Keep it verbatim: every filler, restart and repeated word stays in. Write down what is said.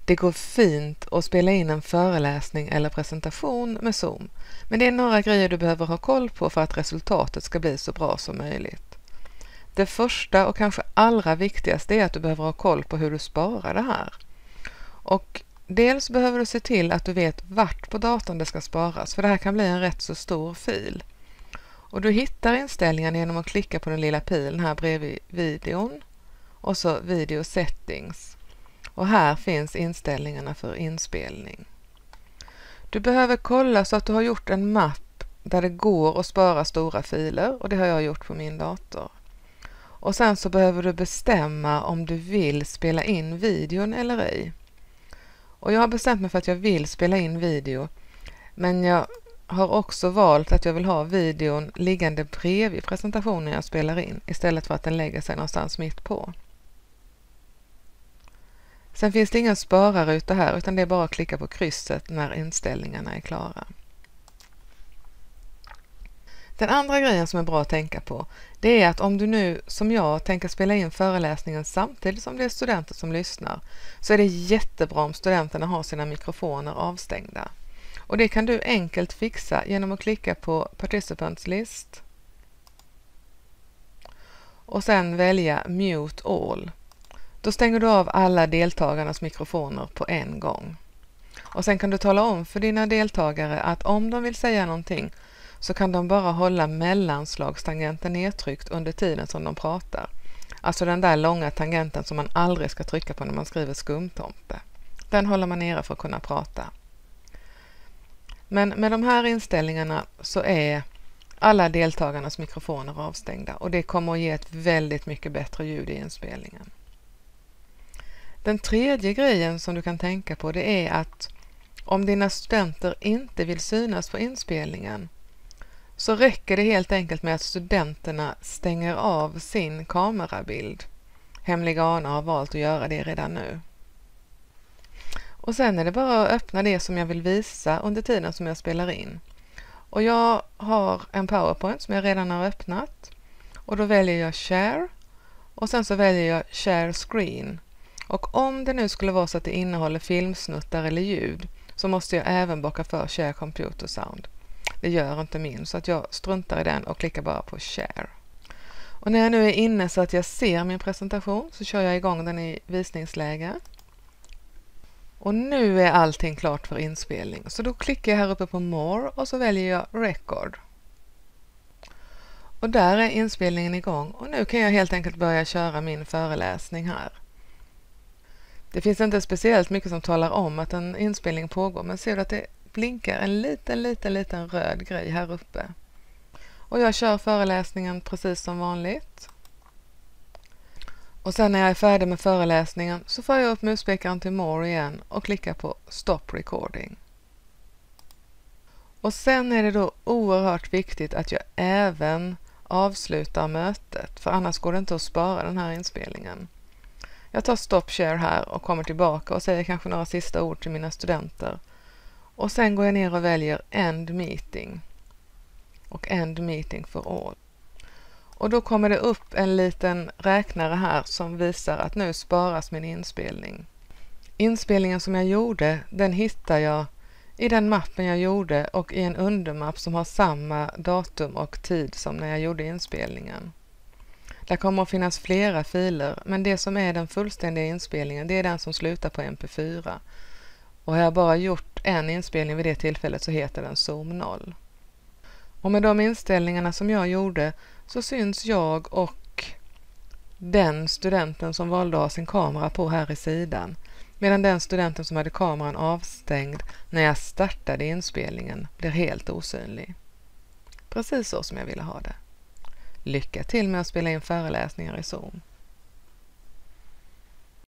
Det går fint att spela in en föreläsning eller presentation med Zoom, men det är några grejer du behöver ha koll på för att resultatet ska bli så bra som möjligt. Det första och kanske allra viktigaste är att du behöver ha koll på hur du sparar det här. Och dels behöver du se till att du vet vart på datorn det ska sparas, för det här kan bli en rätt så stor fil. Och du hittar inställningen genom att klicka på den lilla pilen här bredvid videon och så video settings. Och här finns inställningarna för inspelning. Du behöver kolla så att du har gjort en mapp där det går att spara stora filer, och det har jag gjort på min dator. Och sen så behöver du bestämma om du vill spela in videon eller ej. Och jag har bestämt mig för att jag vill spela in video, men jag har också valt att jag vill ha videon liggande bredvid presentationen jag spelar in istället för att den lägger sig någonstans mitt på. Sen finns det ingen spararruta här, utan det är bara att klicka på krysset när inställningarna är klara. Den andra grejen som är bra att tänka på, det är att om du nu som jag tänker spela in föreläsningen samtidigt som det är studenter som lyssnar, så är det jättebra om studenterna har sina mikrofoner avstängda. Och det kan du enkelt fixa genom att klicka på Participants List och sen välja Mute All. Då stänger du av alla deltagarnas mikrofoner på en gång. Och sen kan du tala om för dina deltagare att om de vill säga någonting så kan de bara hålla mellanslagstangenten nedtryckt under tiden som de pratar. Alltså den där långa tangenten som man aldrig ska trycka på när man skriver skumtomte. Den håller man nere för att kunna prata. Men med de här inställningarna så är alla deltagarnas mikrofoner avstängda, och det kommer att ge ett väldigt mycket bättre ljud i inspelningen. Den tredje grejen som du kan tänka på, det är att om dina studenter inte vill synas på inspelningen, så räcker det helt enkelt med att studenterna stänger av sin kamerabild. Hemliga Ana har valt att göra det redan nu. Och sen är det bara att öppna det som jag vill visa under tiden som jag spelar in. Och jag har en PowerPoint som jag redan har öppnat. Och då väljer jag Share. Och sen så väljer jag Share Screen. Och om det nu skulle vara så att det innehåller filmsnuttar eller ljud, så måste jag även bocka för Share Computer Sound. Det gör inte min, så att jag struntar i den och klickar bara på Share. Och när jag nu är inne så att jag ser min presentation, så kör jag igång den i visningsläge. Och nu är allting klart för inspelning. Så då klickar jag här uppe på More och så väljer jag Record. Och där är inspelningen igång, och nu kan jag helt enkelt börja köra min föreläsning här. Det finns inte speciellt mycket som talar om att en inspelning pågår, men ser du att det blinkar en liten, liten, liten röd grej här uppe. Och jag kör föreläsningen precis som vanligt. Och sen när jag är färdig med föreläsningen så får jag upp muspekaren till More igen och klickar på Stop Recording. Och sen är det då oerhört viktigt att jag även avslutar mötet, för annars går det inte att spara den här inspelningen. Jag tar Stop Share här och kommer tillbaka och säger kanske några sista ord till mina studenter. Och sen går jag ner och väljer End Meeting och End Meeting for All. Och då kommer det upp en liten räknare här som visar att nu sparas min inspelning. Inspelningen som jag gjorde, den hittar jag i den mappen jag gjorde och i en undermapp som har samma datum och tid som när jag gjorde inspelningen. Där kommer att finnas flera filer, men det som är den fullständiga inspelningen, det är den som slutar på M P fyra. Och har jag bara gjort en inspelning vid det tillfället så heter den Zoom noll. Och med de inställningarna som jag gjorde så syns jag och den studenten som valde att ha sin kamera på här i sidan, medan den studenten som hade kameran avstängd när jag startade inspelningen blir helt osynlig. Precis så som jag ville ha det. Lycka till med att spela in föreläsningar i Zoom.